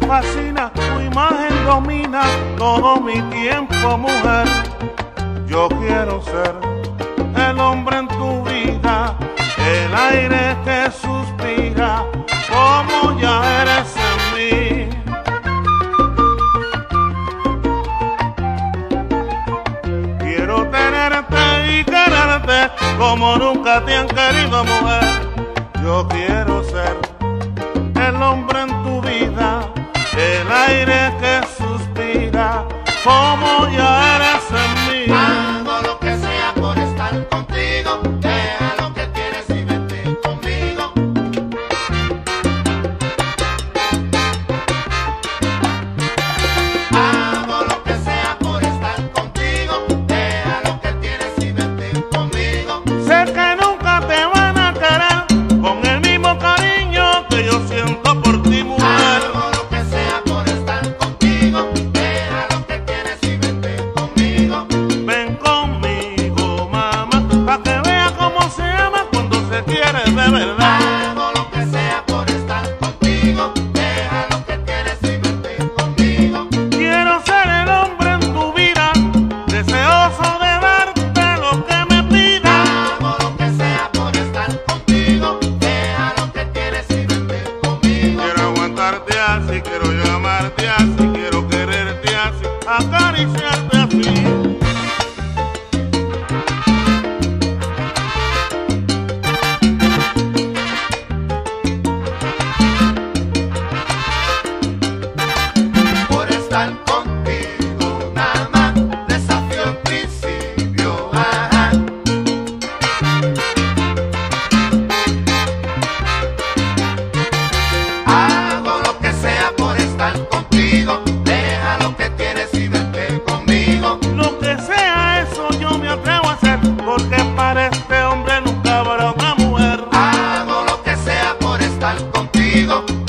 fascina, tu imagen domina todo mi tiempo, mujer. Yo quiero ser el hombre en tu vida, el aire que suspira, como ya eres en mí. Quiero tenerte y quererte como nunca te han querido, mujer. Yo quiero ser el hombre en tu vida, el aire que suspira, como ya eres en mí. Hago lo que sea por estar contigo, deja lo que tienes y vete conmigo. Hago lo que sea por estar contigo, deja lo que tienes y vete conmigo. Sé que nunca te van a querer con el mismo cariño que yo siento por ti, mujer. Hago lo que sea por estar contigo, deja lo que tienes y vete conmigo. Ven conmigo, mamá, pa' que vea cómo se ama cuando se quiere de verdad. Hago lo que sea por estar contigo, deja lo que tienes y vete conmigo. Quiero ser el hombre en tu vida, deseoso de darte lo que me pidas. Hago lo que sea por estar contigo, deja lo que tienes y vete conmigo. Quiero aguantarte así, quiero yo amarte así, quiero quererte así, acariciarte así. Por estar contigo nada más, desafío el principio, ajá. Hago lo que sea por estar contigo, deja lo que tienes y vete conmigo. Lo que sea eso yo me atrevo a hacer, porque para este hombre nunca habrá otra mujer. Hago lo que sea por estar contigo,